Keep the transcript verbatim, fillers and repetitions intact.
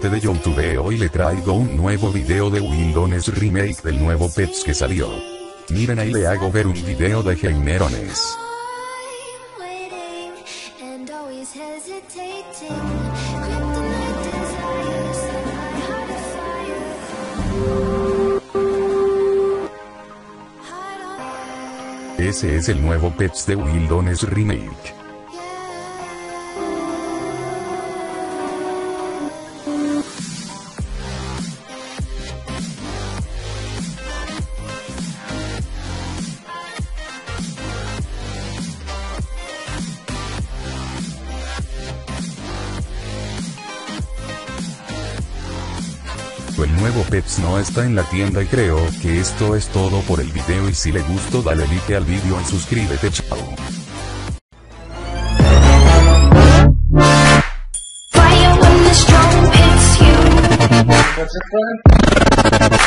gente de YouTube, hoy le traigo un nuevo video de Wildones remake del nuevo Pets que salió. Miren, ahí le hago ver un video de Heinerones. Ese es el nuevo Pets de Wildones remake. El nuevo Pets no está en la tienda y creo que esto es todo por el video, y si le gustó dale like al video y suscríbete. Chao.